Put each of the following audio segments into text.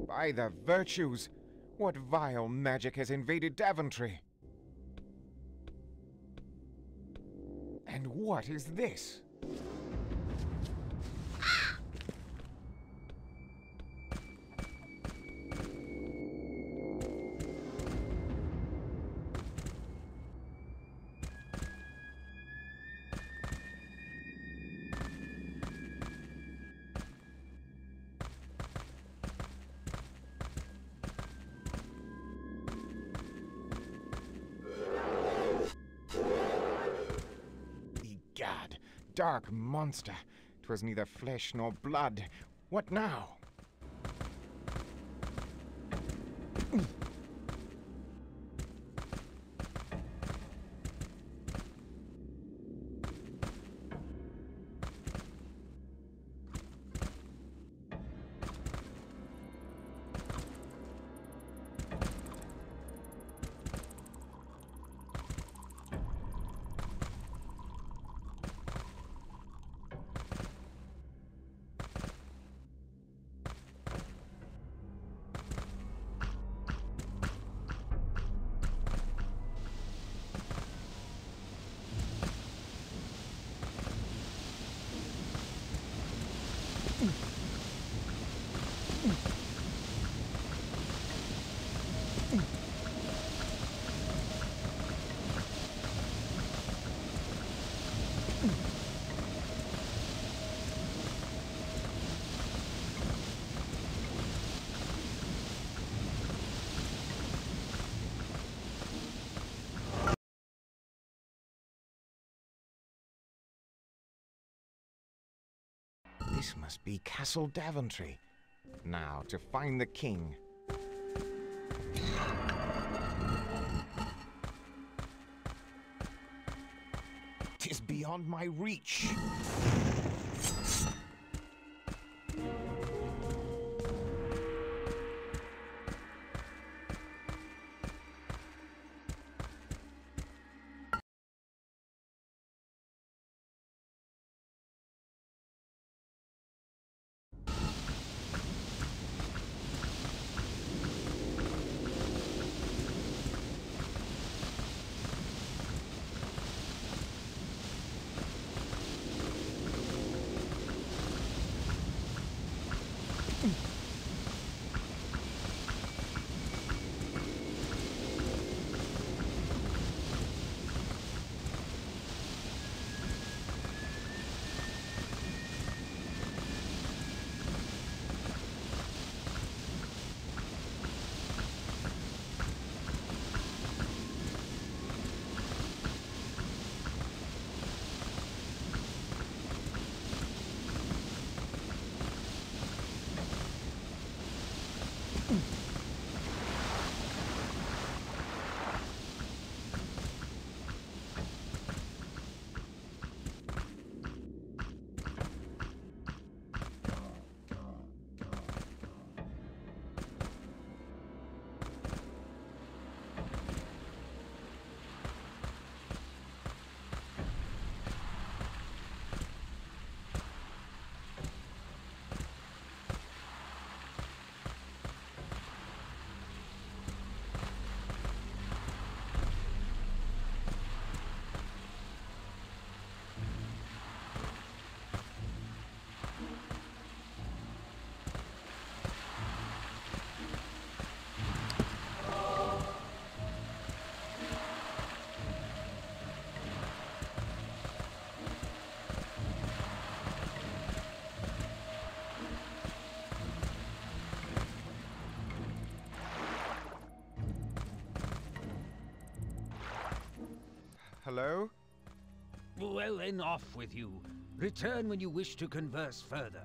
By the virtues! What vile magic has invaded Daventry? And what is this? Egad, dark monster! 'Twas neither flesh nor blood. What now? This must be Castle Daventry. Now, to find the king. 'Tis beyond my reach. Hello? Well then, off with you. Return when you wish to converse further.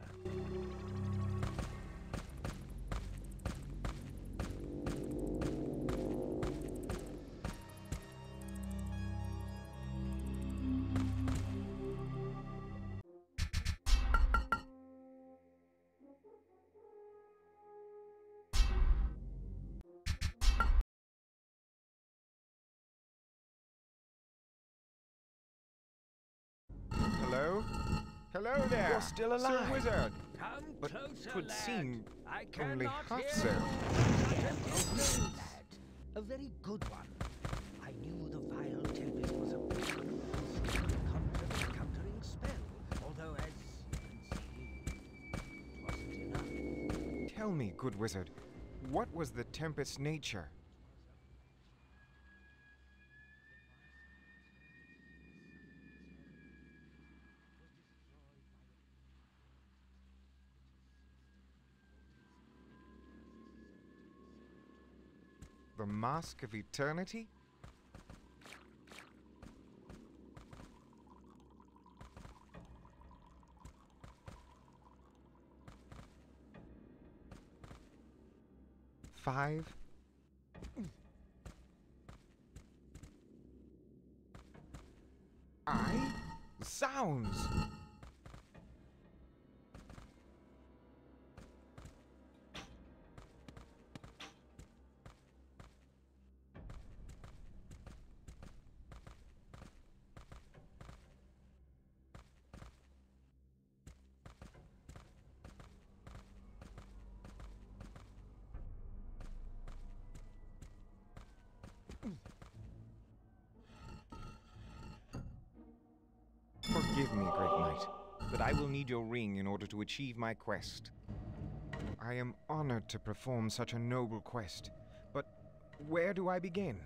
Hello? Hello there! You're still Sir alive. Wizard! Come But closer, 'twould lad. seem I only cannot half hear so. you. Lad, a very good one. I knew the vile tempest was a countering spell, although as you can see, it wasn't enough. Tell me, good wizard, what was the tempest's nature? The Mask of Eternity? Five. Sounds! Forgive me, great knight, but I will need your ring in order to achieve my quest. I am honored to perform such a noble quest, but where do I begin?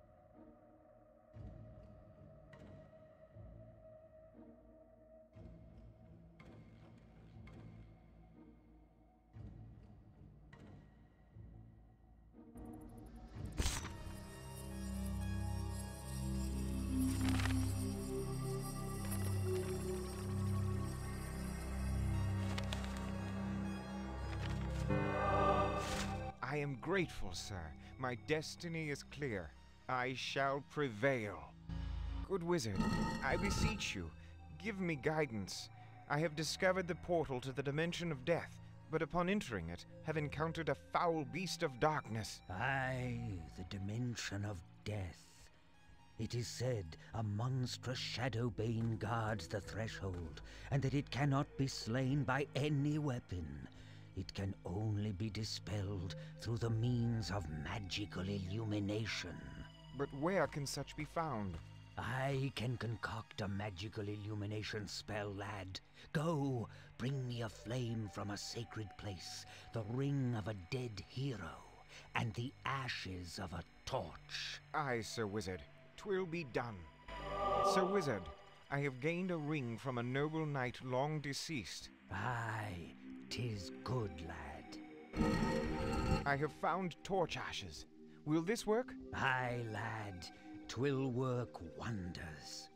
I am grateful, sir. My destiny is clear. I shall prevail. Good wizard, I beseech you, give me guidance. I have discovered the portal to the dimension of death, but upon entering it, have encountered a foul beast of darkness. Aye, the dimension of death. It is said a monstrous shadow bane guards the threshold, and that it cannot be slain by any weapon. It can only be dispelled through the means of magical illumination. But where can such be found? I can concoct a magical illumination spell, lad. Go, bring me a flame from a sacred place, the ring of a dead hero, and the ashes of a torch. Aye, Sir Wizard. 'Twill be done. Sir Wizard, I have gained a ring from a noble knight long deceased. Aye, 'tis good, lad. I have found torch ashes. Will this work? Aye, lad, 'twill work wonders.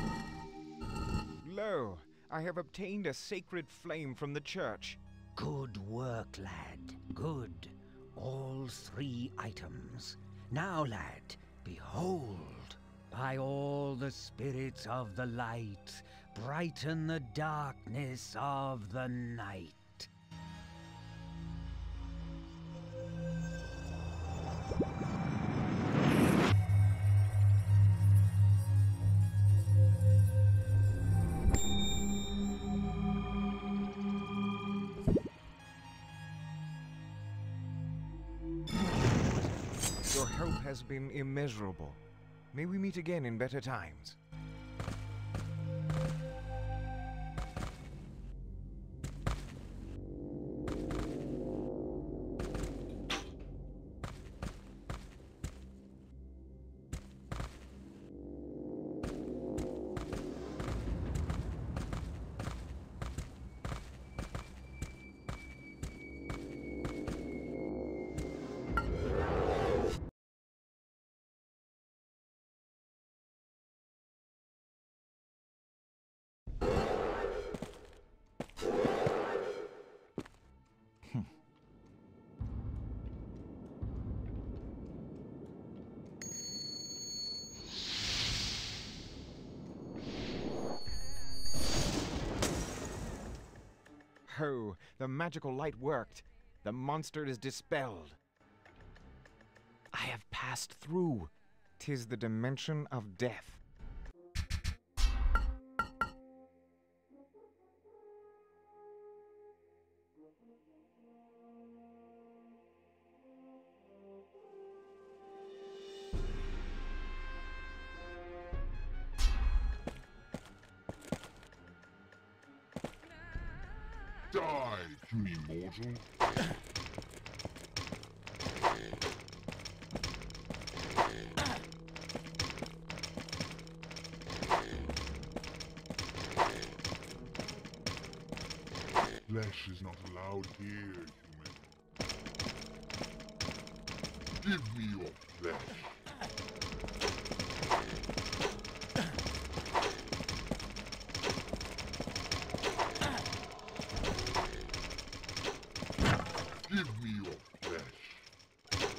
Lo, I have obtained a sacred flame from the church. Good work, lad, good. All 3 items. Now, lad, behold. By all the spirits of the light, brighten the darkness of the night. Your help has been immeasurable. May we meet again in better times. Ho, the magical light worked. The monster is dispelled. I have passed through. 'Tis the dimension of death. Die, puny mortal. Flesh is not allowed here, human. Give me your flesh. Give me your flesh.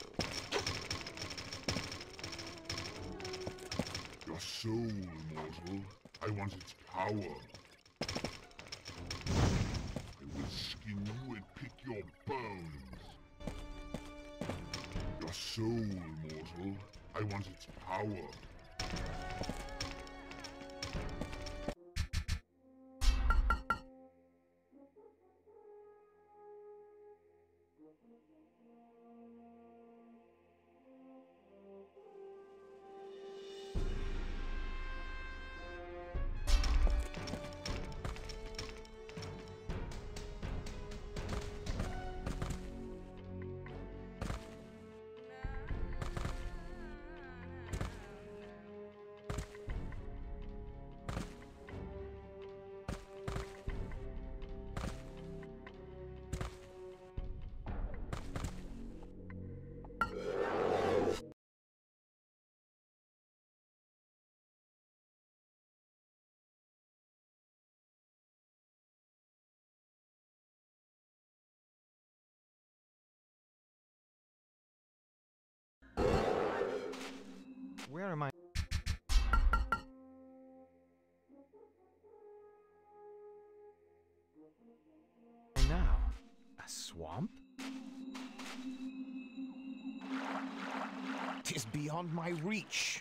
Your soul, mortal. I want its power. Skin you and pick your bones. Your soul, mortal. I want its power. Where am I now? A swamp? 'Tis beyond my reach.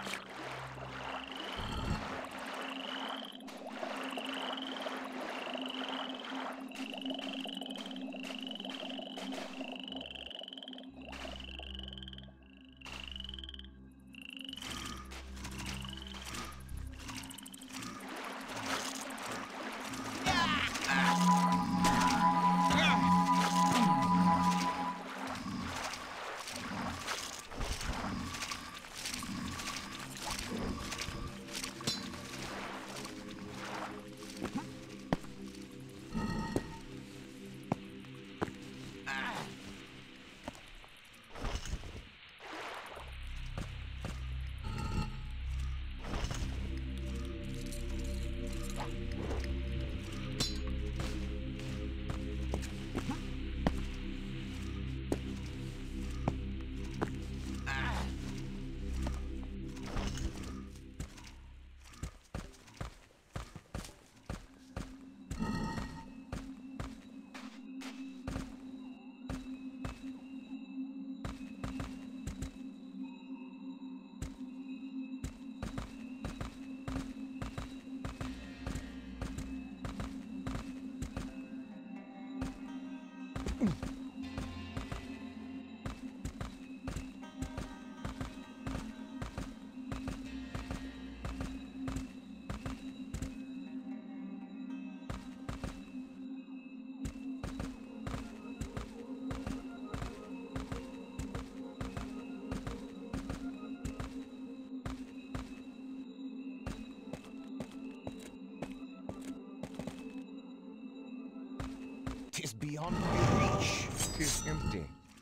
Tis beyond my reach. 'Tis empty.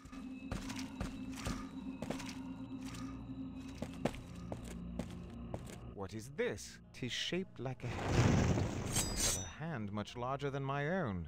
What is this? 'Tis shaped like a hand, but a hand much larger than my own.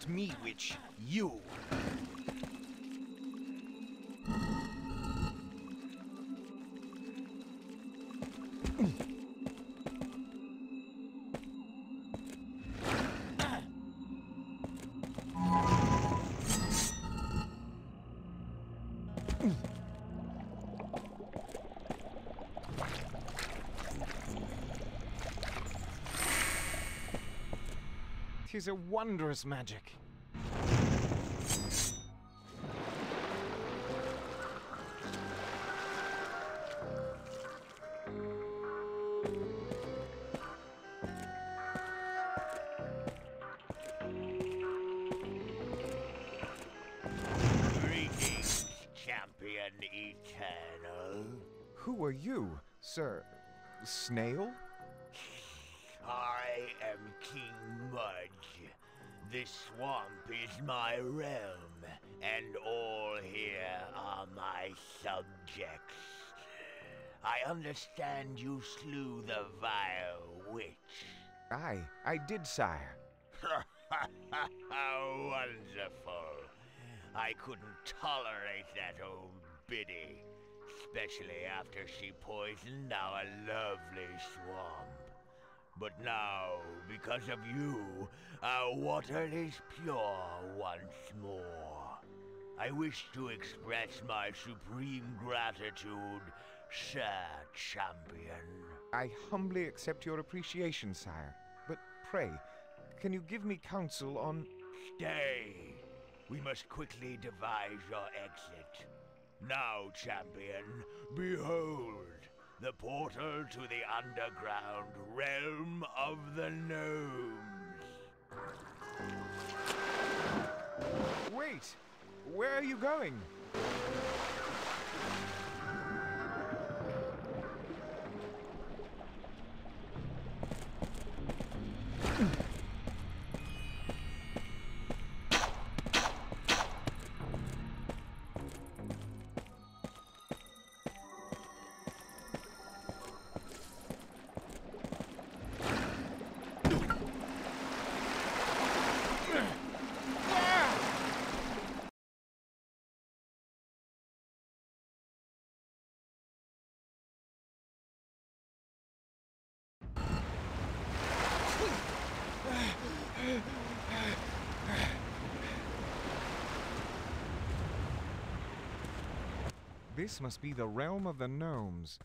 Not me, witch. You. 'Tis a wondrous magic. Greetings, Champion Eternal. Who are you, Sir Snail? I am King Mudge. This swamp is my realm, and all here are my subjects. I understand you slew the vile witch. Aye, I did, sire. How wonderful. I couldn't tolerate that old biddy, especially after she poisoned our lovely swamp. But now, because of you, our water is pure once more. I wish to express my supreme gratitude, Sir Champion. I humbly accept your appreciation, sire. But pray, can you give me counsel on... Stay. We must quickly devise your exit. Now, Champion, behold, the portal to the underground realm of the gnomes. Wait! Where are you going? This must be the realm of the gnomes.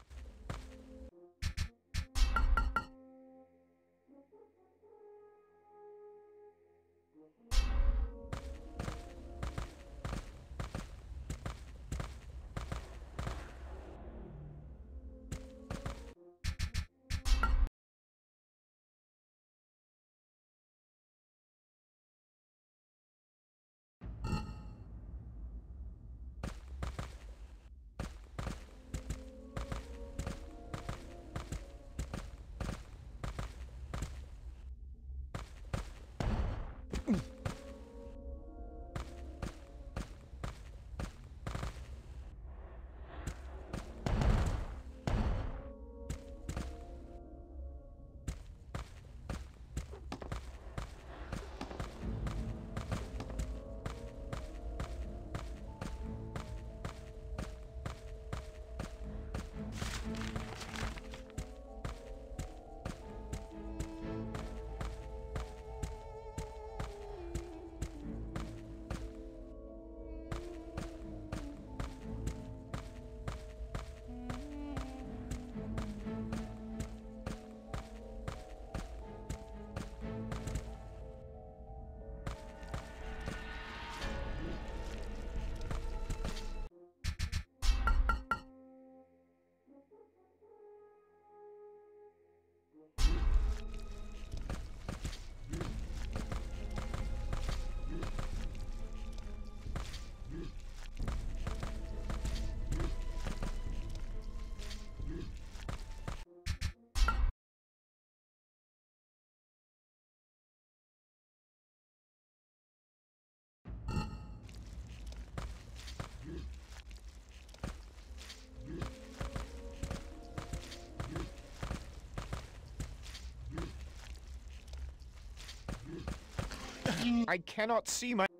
I cannot see my...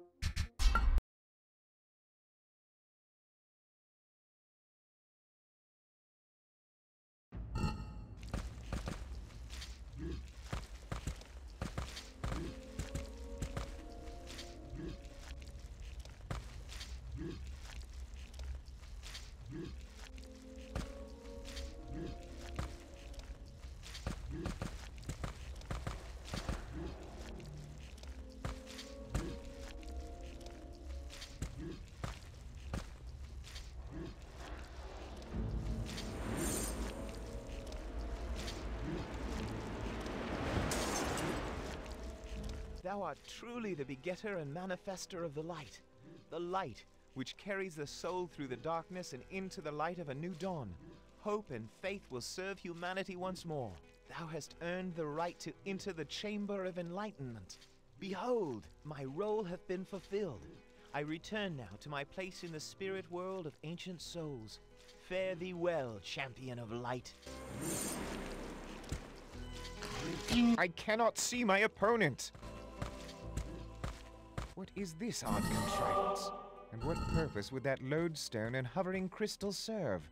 Thou art truly the begetter and manifester of the light which carries the soul through the darkness and into the light of a new dawn. Hope and faith will serve humanity once more. Thou hast earned the right to enter the chamber of enlightenment. Behold, my role hath been fulfilled. I return now to my place in the spirit world of ancient souls. Fare thee well, champion of light. I cannot see my opponent! What is this odd contrivance? And what purpose would that lodestone and hovering crystal serve?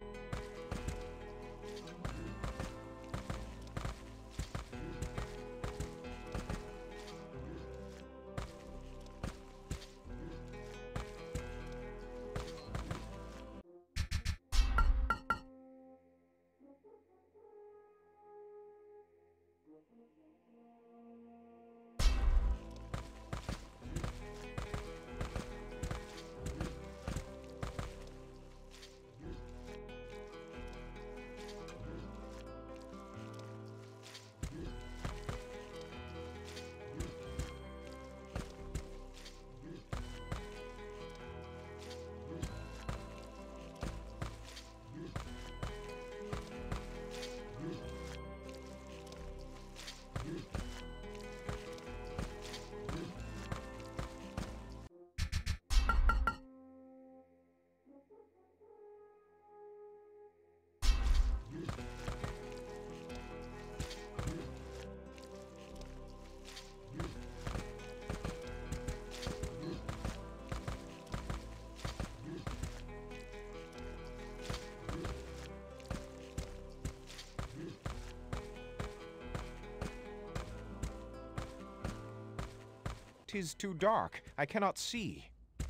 "'Tis too dark. I cannot see."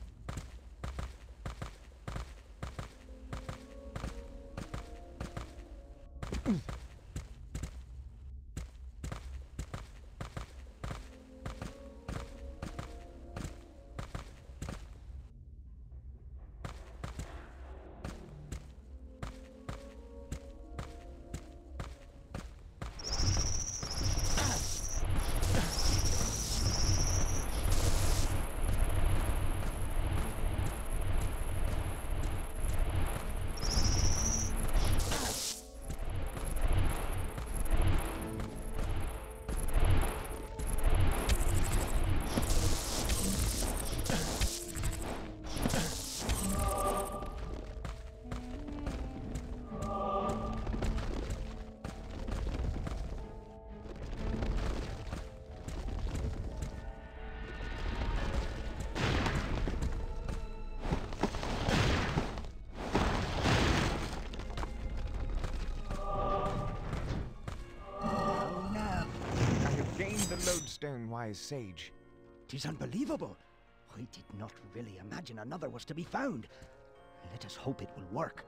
Lodestone, wise sage. 'Tis unbelievable. I did not really imagine another was to be found. Let us hope it will work.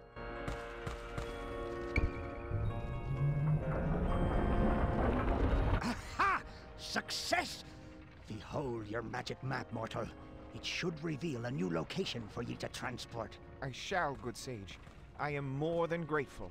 Aha! Success! Behold your magic map, mortal. It should reveal a new location for you to transport. I shall, good sage. I am more than grateful.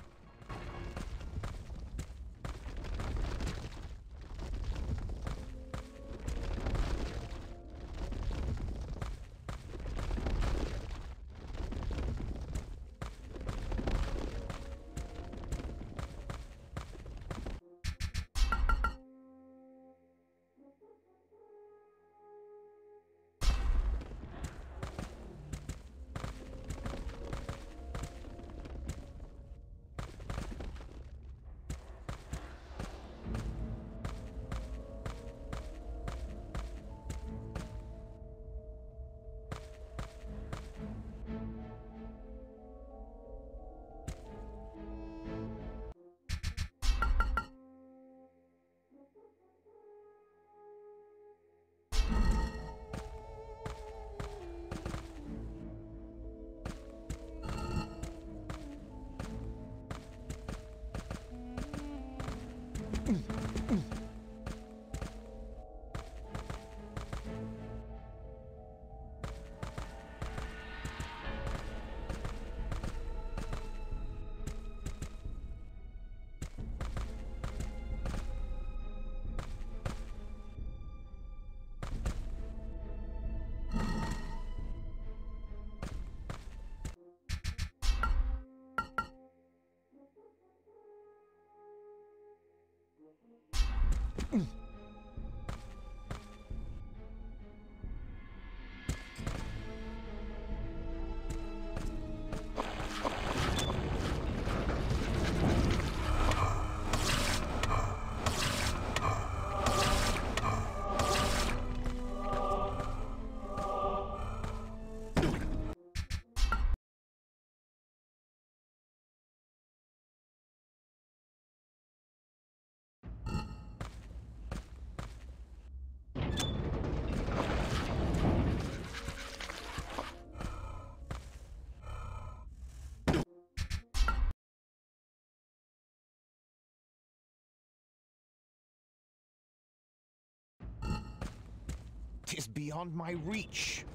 'Tis beyond my reach.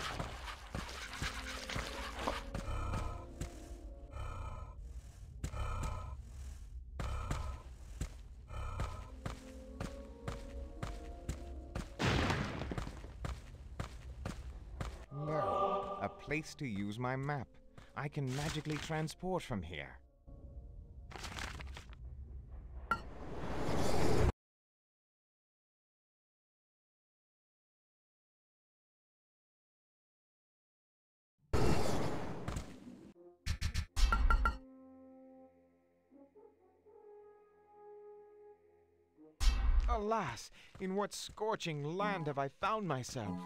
No, a place to use my map. I can magically transport from here. Alas, in what scorching land have I found myself?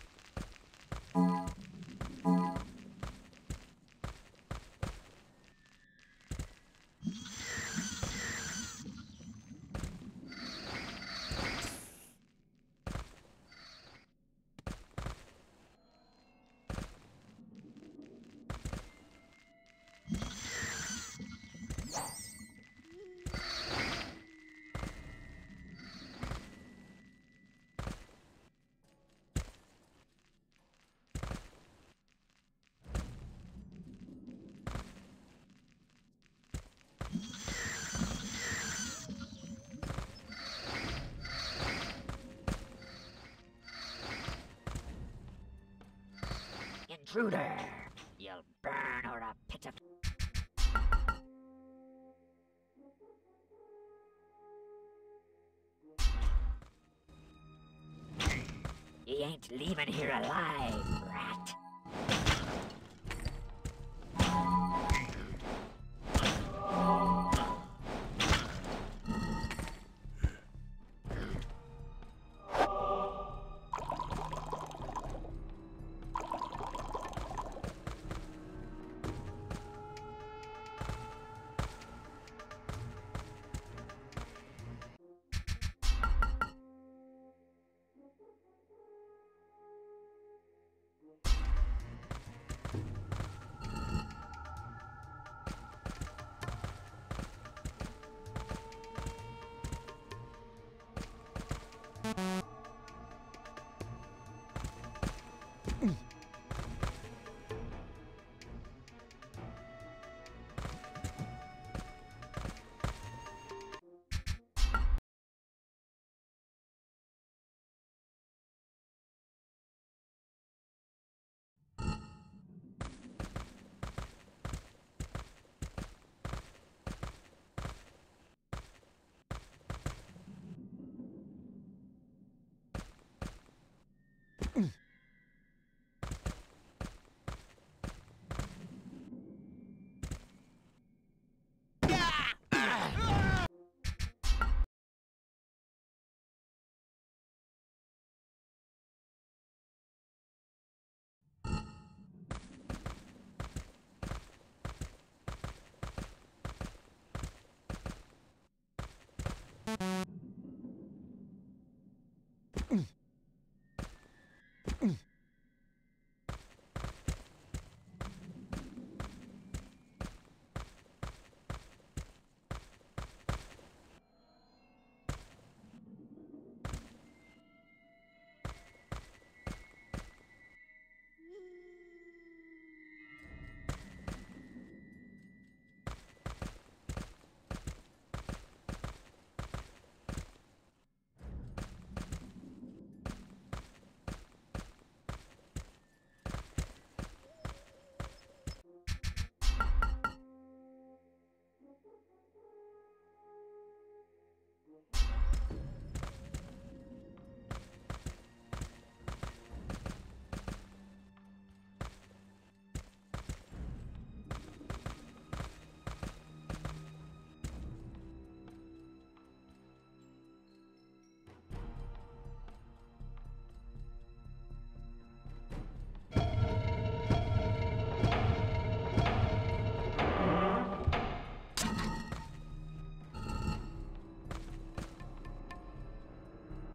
Intruder! You'll burn or a pit of... You ain't leaving here alive, rat.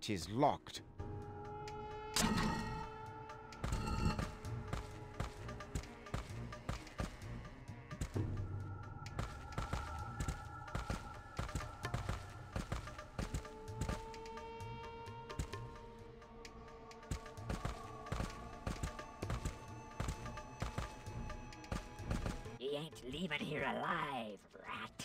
It is locked. You ain't leaving here alive, rat.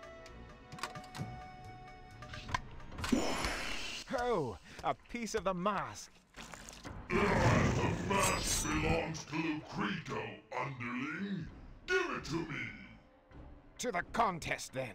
Oh, a piece of the mask. The mask belongs to Lucrito, underling. Give it to me. To the contest, then.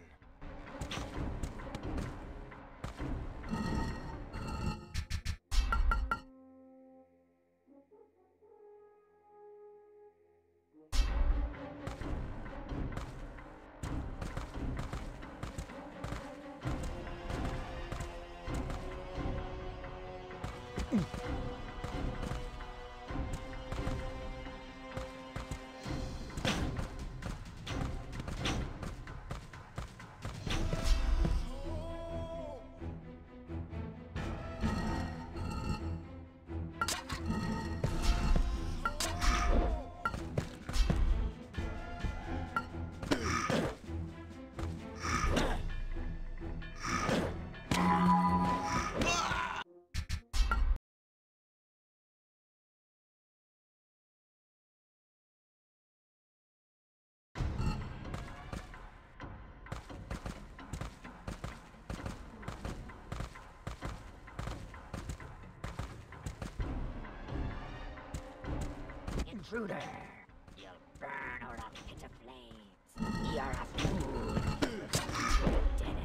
Intruder! You'll burn or a pit of flames. You're a fool. Dead end.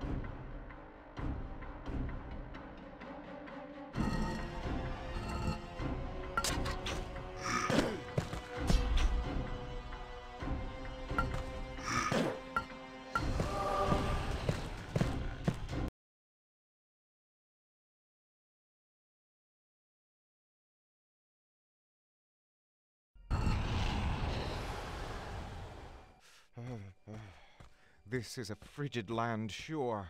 This is a frigid land, sure.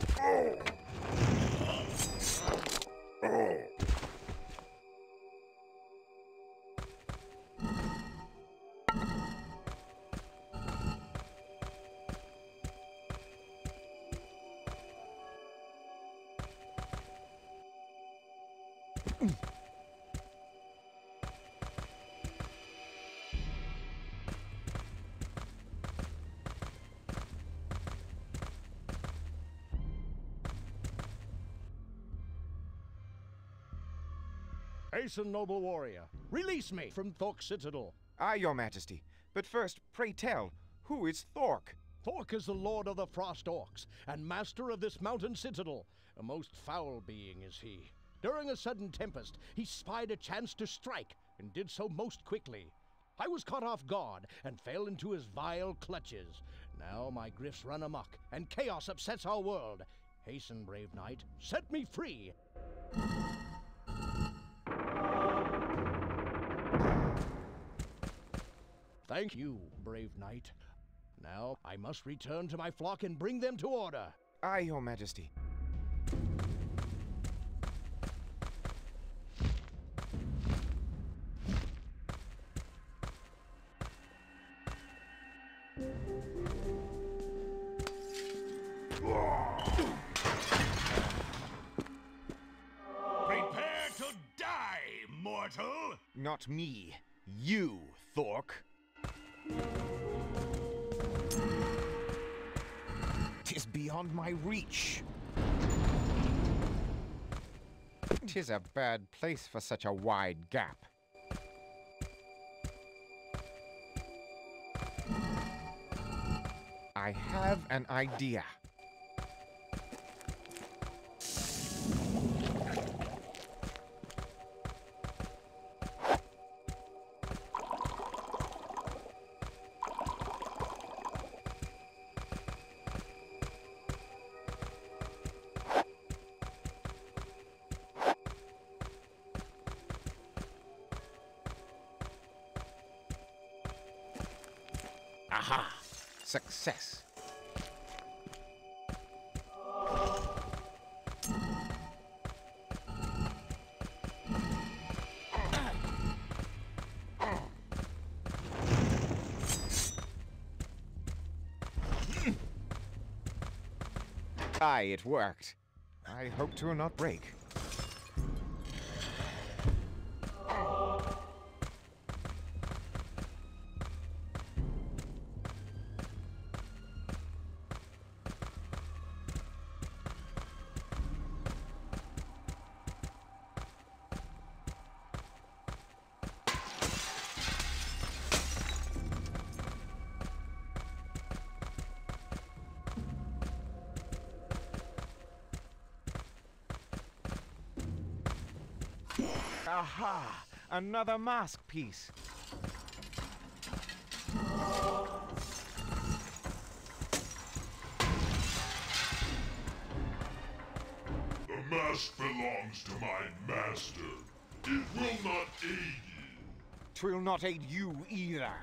Hasten, noble warrior. Release me from Thork's citadel. Aye, your majesty. But first, pray tell, who is Thork? Thork is the lord of the Frost Orcs, and master of this mountain citadel. A most foul being is he. During a sudden tempest, he spied a chance to strike, and did so most quickly. I was caught off guard, and fell into his vile clutches. Now my grifts run amok, and chaos upsets our world. Hasten, brave knight, set me free! Thank you, brave knight. Now I must return to my flock and bring them to order. Aye, your majesty. Prepare to die, mortal! Not me. You, Thork. 'Tis beyond my reach. 'Tis a bad place for such a wide gap. I have an idea. Aha! Success! Aye, it worked. I hope to not break. Aha! Another mask piece. The mask belongs to my master. It will not aid you. 'Twill not aid you either.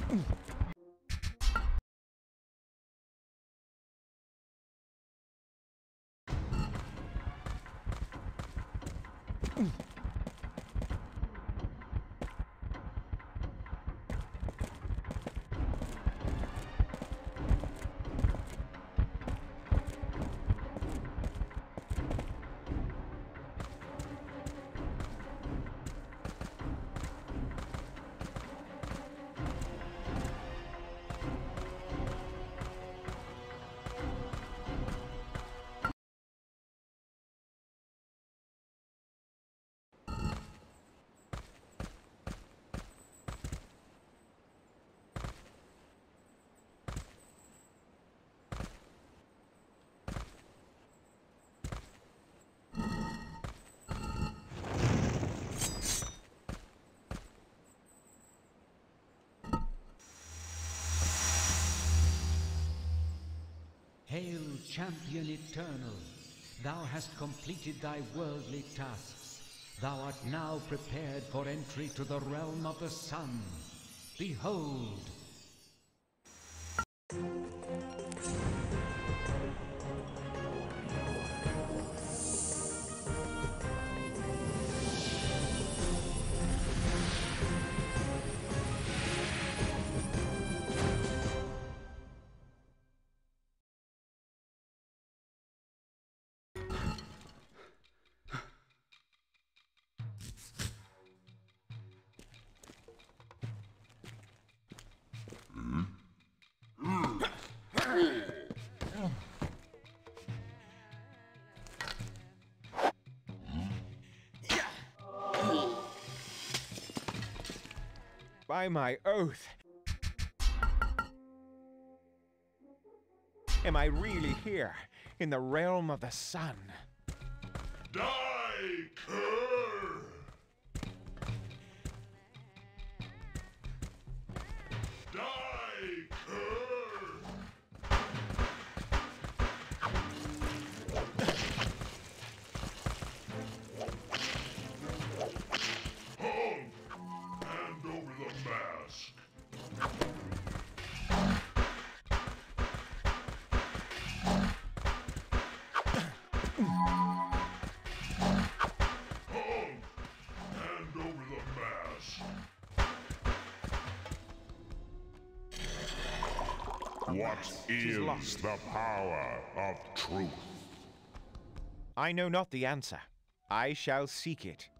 Hail, champion eternal! Thou hast completed thy worldly tasks. Thou art now prepared for entry to the realm of the sun. Behold! By my oath! Am I really here, in the realm of the sun? Die, cur! Die, cur! Halt! Hand over the mask. Halt! Hand over the mask. What is lost. the power of truth? I know not the answer. I shall seek it.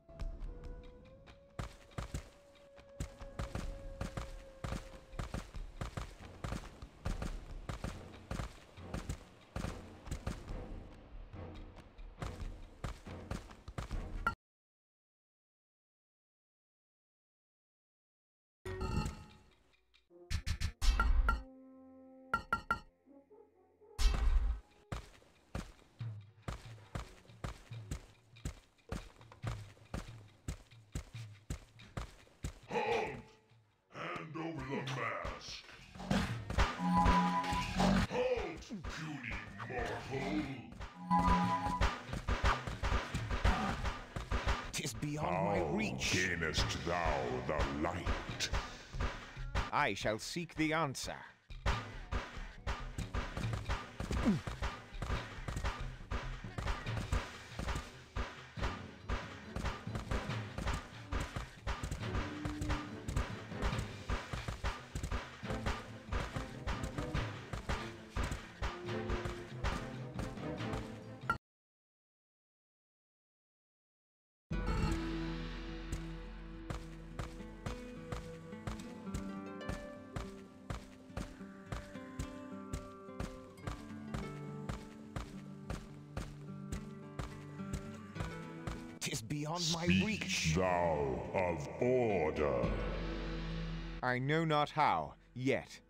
Halt! Hand over the mask. Halt, puny mortal! 'Tis beyond my reach. Gainest thou the light? I shall seek the answer. Tis beyond my reach. Thou of order. I know not how, yet.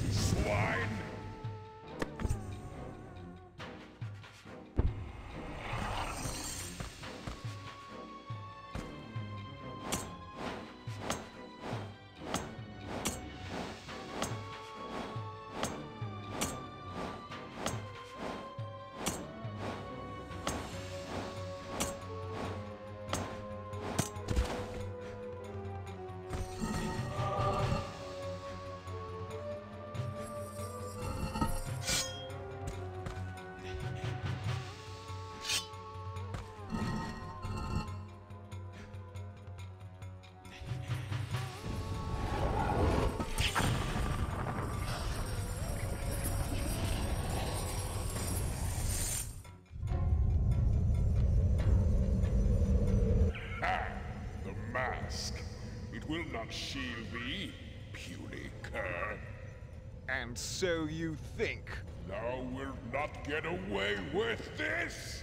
swine! The mask. It will not shield thee, puny cur. And so you think? Thou wilt not get away with this!